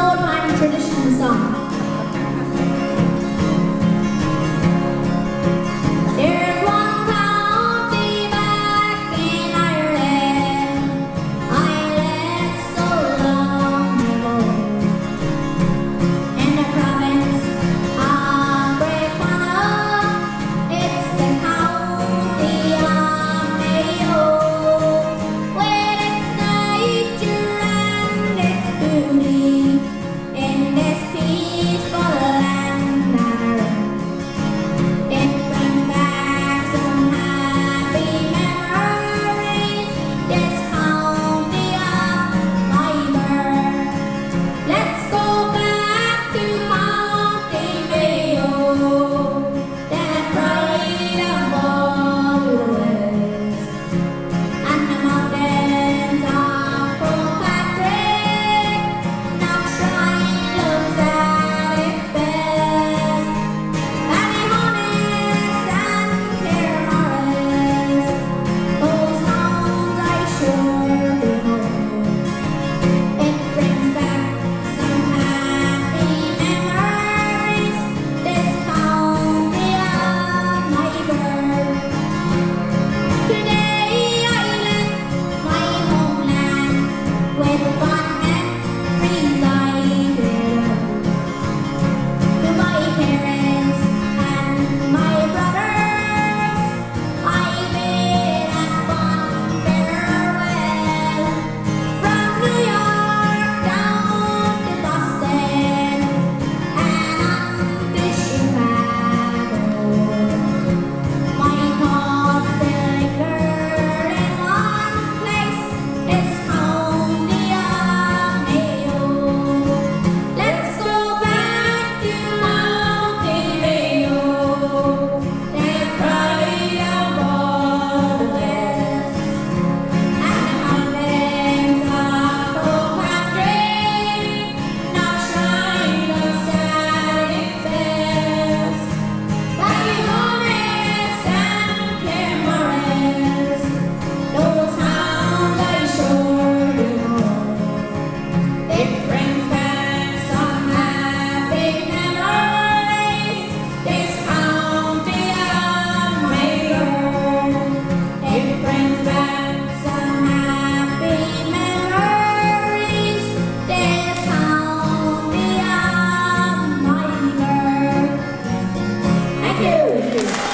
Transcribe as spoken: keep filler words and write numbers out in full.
old-time traditional song. There's one county back in Ireland, Ireland so long ago, in the province of Great Connaught. It's the county of Mayo, with its nature and its beauty, in this peaceful land of Ireland. It brings back some happy memories, this county of my birth. Let's go back to County Mayo, that pride of all the West, and the mountains of Kilpatrick now shine looks at its best. Ballyhonest and Claremorris, those towns I sure do know. It brings back some happy memories, this county of my birth. Today I left my homeland with fond memories I bear. To my parents and my brothers, I bid a fond farewell. From New York down to Boston and on to Chicago, my thoughts still linger in one place, this county of Mayo. Let's go back to County Mayo, that pride of all the West, and the mountains of Kilpatrick now shine us at its best. Ballyhonest and Claremorris, those towns I sure do know. It brings back some happy memories, this county of my birth. It brings back some happy memories, this county of my birth. Thank you.